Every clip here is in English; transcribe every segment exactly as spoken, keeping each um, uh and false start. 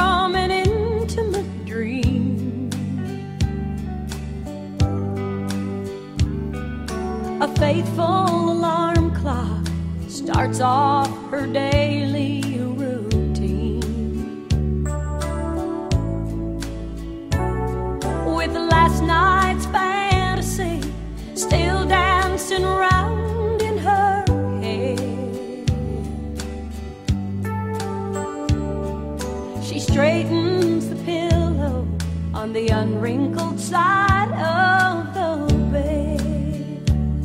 from an intimate dream. A faithful alarm clock starts off her daily routine with last night's fantasy still dancing round in her head. She straightens the pillow on the unwrinkled side of the bed.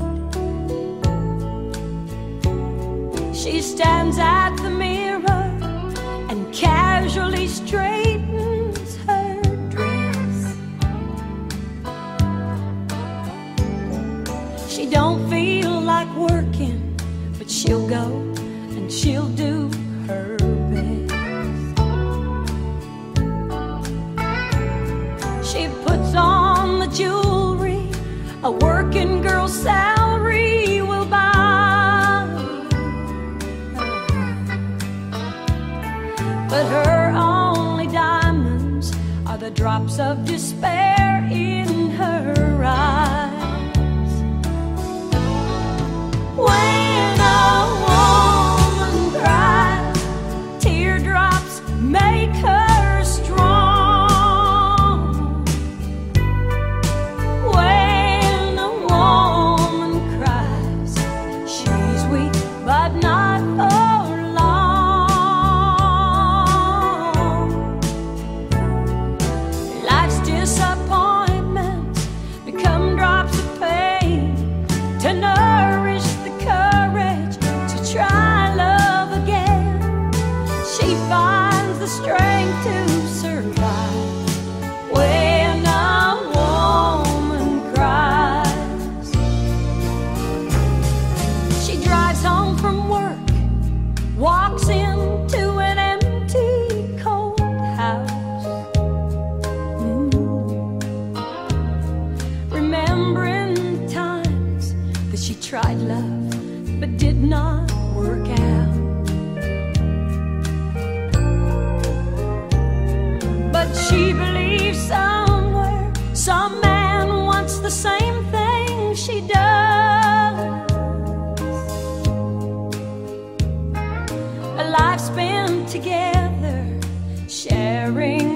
She stands at the mirror and casually straightens her dress. She don't feel like working, but she'll go and she'll do her best. She puts on the jewelry a working girl's salary will buy, but her only diamonds are the drops of despair in her eyes. When a woman cries, teardrops make her strong. When a woman cries, she's weak but not for long. Life's disappointments become drops of pain to nourish the courage to try love again. She finds the strength to survive when a woman cries. She drives home from work, walks into an empty, cold house, mm. remembering the times that she tried love but did not work out. But she believes somewhere some man wants the same thing she does. A life spent together, sharing